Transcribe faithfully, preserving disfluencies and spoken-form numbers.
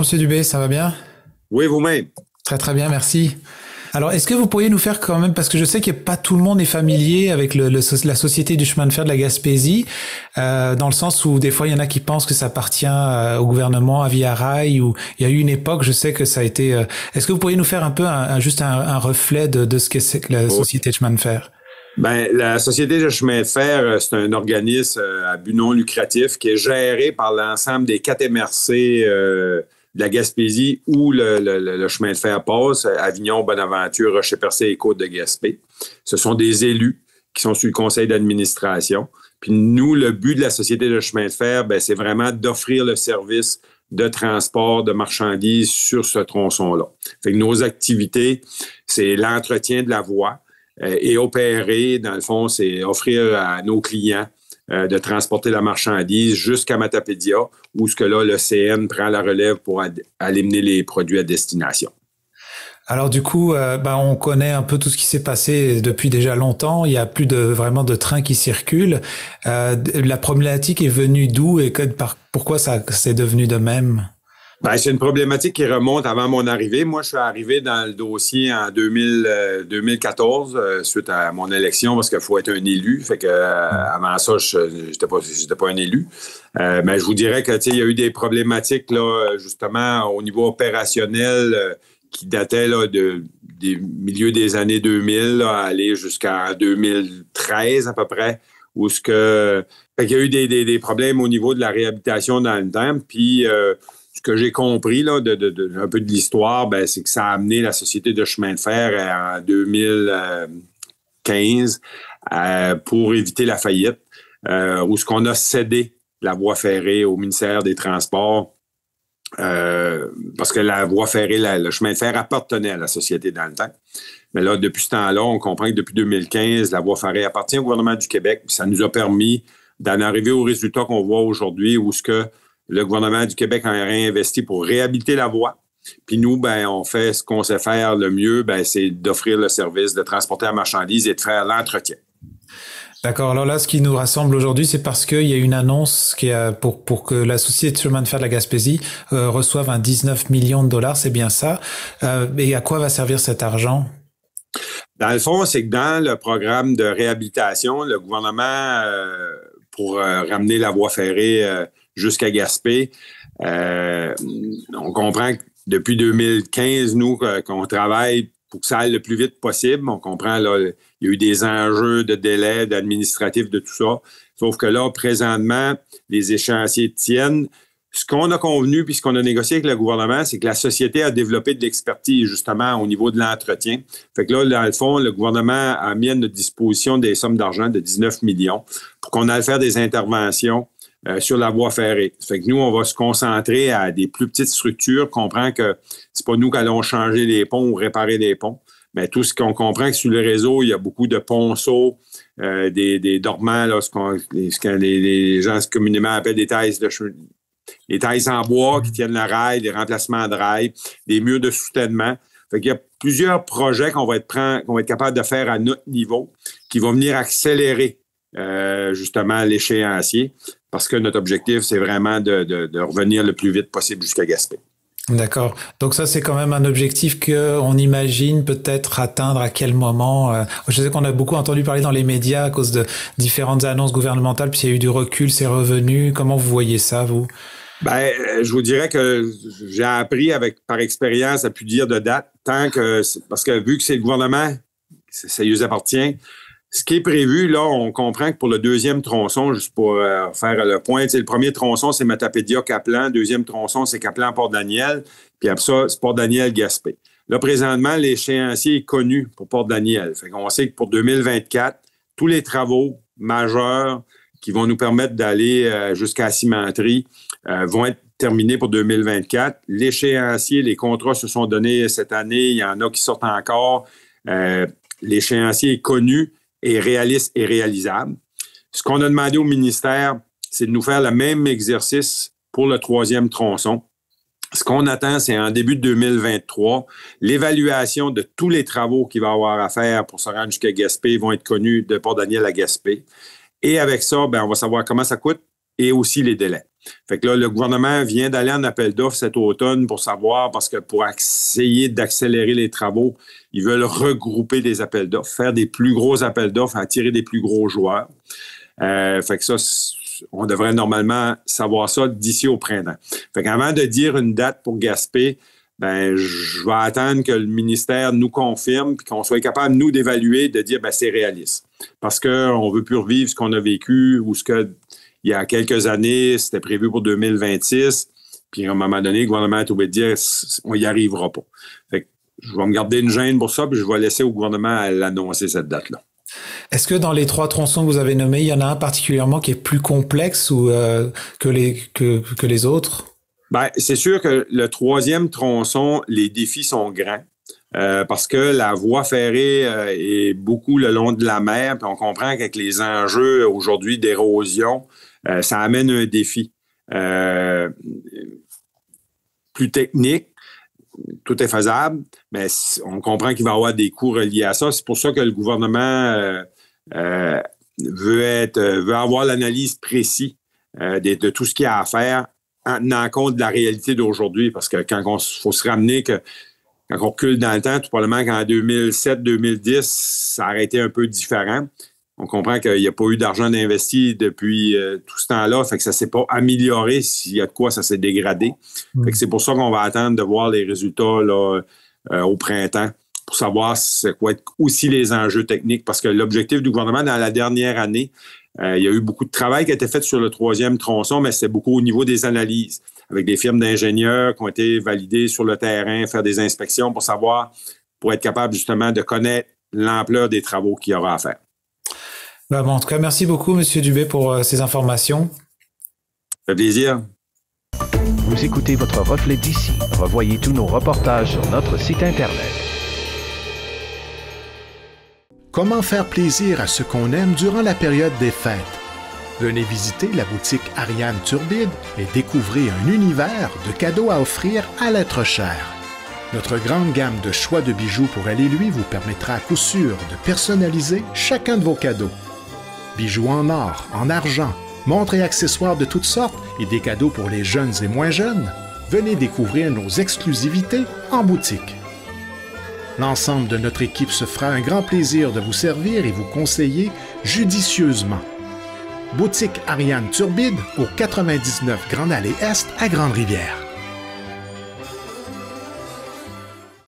Monsieur Dubé, ça va bien? Oui, vous-même. Très très bien, merci. Alors, est-ce que vous pourriez nous faire quand même, parce que je sais que pas tout le monde est familier avec le, le- la Société du chemin de fer de la Gaspésie, euh, dans le sens où des fois il y en a qui pensent que ça appartient euh, au gouvernement, à Via Rail, ou il y a eu une époque, je sais que ça a été. euh, Est-ce que vous pourriez nous faire un peu un, un- juste un, un reflet de, de ce que c'est que la Oui. Société de chemin de fer? Ben, la Société de chemin de fer, euh, c'est un organisme euh, à but non lucratif qui est géré par l'ensemble des quatre M R C euh, de la Gaspésie où le, le- le- le chemin de fer passe, Avignon, Bonaventure, Rocher-Percé et Côte-de-Gaspé. Ce sont des élus qui sont sur le conseil d'administration. Puis nous, le but de la Société de chemin de fer, ben, c'est vraiment d'offrir le service de transport de marchandises sur ce tronçon-là. Fait que nos activités, c'est l'entretien de la voie, euh, et opérer, dans le fond, c'est offrir à nos clients euh, de transporter la marchandise jusqu'à Matapédia, où ce que là, le C N prend la relève pour ad- aller mener les produits à destination. Alors du coup, euh, bah, on connaît un peu tout ce qui s'est passé depuis déjà longtemps. Il y a plus de vraiment de trains qui circulent. Euh, la problématique est venue d'où et que, par, pourquoi ça c'est devenu de même? Ben, c'est une problématique qui remonte avant mon arrivée. Moi, je suis arrivé dans le dossier en deux mille, euh, deux mille quatorze, euh, suite à mon élection, parce qu'il faut être un élu. Fait que euh, avant ça, je n'étais pas, j'étais pas un élu. Euh, mais je vous dirais que, tu sais, il y a eu des problématiques, là, justement, au niveau opérationnel, euh, qui dataient là, de, des milieux des années deux mille, là, à aller jusqu'en deux mille treize à peu près, où ce que, fait qu'il y a eu des, des, des problèmes au niveau de la réhabilitation dans le temps. Puis, euh, ce que j'ai compris là, de, de, de, un peu de l'histoire, ben, c'est que ça a amené la Société de chemin de fer en deux mille quinze euh, pour éviter la faillite, euh, où ce qu'on a cédé la voie ferrée au ministère des Transports, euh, parce que la voie ferrée, la, le chemin de fer appartenait à la Société dans le temps. Mais là, depuis ce temps-là, on comprend que depuis deux mille quinze, la voie ferrée appartient au gouvernement du Québec. Puis ça nous a permis d'en arriver au résultat qu'on voit aujourd'hui, où ce que le gouvernement du Québec a réinvesti pour réhabiliter la voie. Puis nous, ben, on fait ce qu'on sait faire le mieux, ben, c'est d'offrir le service, de transporter la marchandise et de faire l'entretien. D'accord. Alors là, ce qui nous rassemble aujourd'hui, c'est parce qu'il y a une annonce qui a pour pour que la Société de chemin de fer de la Gaspésie euh, reçoive un dix-neuf millions de dollars. C'est bien ça. Euh, et à quoi va servir cet argent? Dans le fond, c'est que dans le programme de réhabilitation, le gouvernement, euh, pour euh, ramener la voie ferrée euh, jusqu'à Gaspé, euh, on comprend que depuis deux mille quinze, nous, qu'on travaille pour que ça aille le plus vite possible. On comprend, là, il y a eu des enjeux de délai, d'administratif, de tout ça. Sauf que là, présentement, les échéanciers tiennent. Ce qu'on a convenu puis ce qu'on a négocié avec le gouvernement, c'est que la société a développé de l'expertise justement au niveau de l'entretien. Fait que là, dans le fond, le gouvernement a mis à notre disposition des sommes d'argent de dix-neuf millions pour qu'on aille faire des interventions euh, sur la voie ferrée. Fait que nous, on va se concentrer à des plus petites structures. On comprend que c'est pas nous qui allons changer les ponts ou réparer les ponts. Mais tout ce qu'on comprend que sur le réseau, il y a beaucoup de ponceaux, euh, des, des dormants, là, ce, qu'on, ce que les, les gens communément appellent des tailles de cheveux. Les tailles en bois qui tiennent le rail, des remplacements de rail, des murs de soutènement. Fait qu'il y a plusieurs projets qu'on va être, prend, qu'on va être capable de faire à notre niveau qui vont venir accélérer euh, justement l'échéancier parce que notre objectif, c'est vraiment de, de, de revenir le plus vite possible jusqu'à Gaspé. D'accord. Donc ça, c'est quand même un objectif que on imagine peut-être atteindre à quel moment. euh, Je sais qu'on a beaucoup entendu parler dans les médias à cause de différentes annonces gouvernementales, puis il y a eu du recul, c'est revenu. Comment vous voyez ça, vous? Ben, je vous dirais que j'ai appris avec par expérience à plus dire de date, tant que parce que vu que c'est le gouvernement, ça lui appartient. Ce qui est prévu, là, on comprend que pour le deuxième tronçon, juste pour euh, faire le point, le premier tronçon, c'est Matapédia-Caplan. Deuxième tronçon, c'est Caplan-Port-Daniel. Puis après ça, c'est Port-Daniel-Gaspé. Là, présentement, l'échéancier est connu pour Port-Daniel. Fait qu'on sait que pour deux mille vingt-quatre, tous les travaux majeurs qui vont nous permettre d'aller euh, jusqu'à la cimenterie euh, vont être terminés pour deux mille vingt-quatre. L'échéancier, les contrats se sont donnés cette année. Il y en a qui sortent encore. Euh, l'échéancier est connu et réaliste et réalisable. Ce qu'on a demandé au ministère, c'est de nous faire le même exercice pour le troisième tronçon. Ce qu'on attend, c'est en début de deux mille vingt-trois, l'évaluation de tous les travaux qu'il va y avoir à faire pour se rendre jusqu'à Gaspé vont être connus de Port-Daniel à Gaspé. Et avec ça, ben, on va savoir comment ça coûte et aussi les délais. Fait que là, le gouvernement vient d'aller en appel d'offres cet automne pour savoir, parce que pour essayer d'accélérer les travaux, ils veulent regrouper des appels d'offres, faire des plus gros appels d'offres, attirer des plus gros joueurs. Euh, fait que ça, on devrait normalement savoir ça d'ici au printemps. Fait qu'avant de dire une date pour Gaspé, ben, je vais attendre que le ministère nous confirme puis qu'on soit capable, nous, d'évaluer, de dire, ben, c'est réaliste. Parce qu'on ne veut plus revivre ce qu'on a vécu ou ce que, il y a quelques années, c'était prévu pour deux mille vingt-six. Puis, à un moment donné, le gouvernement a trouvé de dire, on n'y arrivera pas. Fait que je vais me garder une gêne pour ça puis je vais laisser au gouvernement l'annoncer, cette date-là. Est-ce que dans les trois tronçons que vous avez nommés, il y en a un particulièrement qui est plus complexe ou, euh, que, les, que, que les autres? Bien, c'est sûr que le troisième tronçon, les défis sont grands euh, parce que la voie ferrée euh, est beaucoup le long de la mer. Puis on comprend qu'avec les enjeux aujourd'hui d'érosion, euh, ça amène un défi euh, plus technique. Tout est faisable, mais on comprend qu'il va y avoir des coûts reliés à ça. C'est pour ça que le gouvernement euh, euh, veut, être, veut avoir l'analyse précise euh, de, de tout ce qu'il y a à faire en tenant compte de la réalité d'aujourd'hui, parce que quand on faut se ramener que quand on recule dans le temps, tout probablement qu'en deux mille sept deux mille dix, ça aurait été un peu différent. On comprend qu'il n'y a pas eu d'argent investi depuis euh, tout ce temps-là, fait que ça ne s'est pas amélioré. S'il y a de quoi, ça s'est dégradé. Mmh. Fait que c'est pour ça qu'on va attendre de voir les résultats là, euh, au printemps pour savoir c'est quoi être aussi les enjeux techniques, parce que l'objectif du gouvernement dans la dernière année, Euh, il y a eu beaucoup de travail qui a été fait sur le troisième tronçon, mais c'est beaucoup au niveau des analyses, avec des firmes d'ingénieurs qui ont été validées sur le terrain, faire des inspections pour savoir, pour être capable justement de connaître l'ampleur des travaux qu'il y aura à faire. Ben bon, en tout cas, merci beaucoup, M. Dubé, pour euh, ces informations. Ça fait plaisir. Vous écoutez votre reflet d'ici. Revoyez tous nos reportages sur notre site Internet. Comment faire plaisir à ceux qu'on aime durant la période des fêtes? Venez visiter la boutique Ariane Turbide et découvrez un univers de cadeaux à offrir à l'être cher. Notre grande gamme de choix de bijoux pour elle et lui vous permettra à coup sûr de personnaliser chacun de vos cadeaux. Bijoux en or, en argent, montres et accessoires de toutes sortes et des cadeaux pour les jeunes et moins jeunes. Venez découvrir nos exclusivités en boutique. L'ensemble de notre équipe se fera un grand plaisir de vous servir et vous conseiller judicieusement. Boutique Ariane Turbide au quatre-vingt-dix-neuf Grande Allée Est à Grande-Rivière.